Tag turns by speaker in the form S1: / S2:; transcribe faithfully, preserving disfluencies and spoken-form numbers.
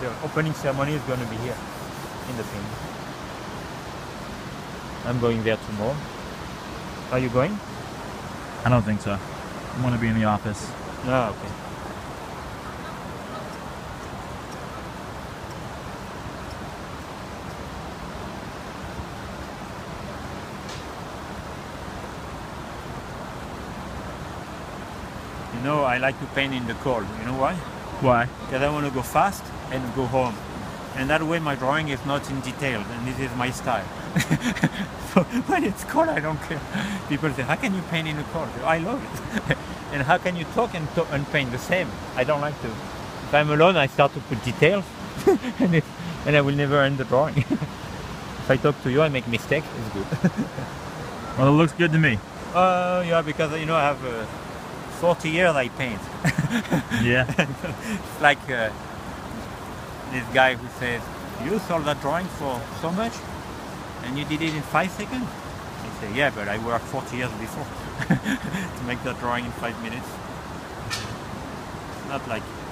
S1: The opening ceremony is going to be here in the thing. I'm going there tomorrow. Are you going?
S2: I don't think so. I want to be in the office.
S1: Oh, okay. You know, I like to paint in the cold. You know why?
S2: Why?
S1: Because I want to go fast and go home. And that way my drawing is not in detail, and this is my style. So when it's cold, I don't care. People say, how can you paint in the cold? I love it. And how can you talk and, talk and paint the same? I don't like to. If I'm alone, I start to put details, and, it, and I will never end the drawing. If I talk to you, I make mistakes, it's good.
S2: Well, it looks good to me.
S1: Uh, yeah, because, you know, I have uh, forty years I paint.
S2: Yeah.
S1: It's like uh, this guy who says, you sold that drawing for so much and you did it in five seconds? I say, yeah, but I worked forty years before to make that drawing in five minutes. It's not like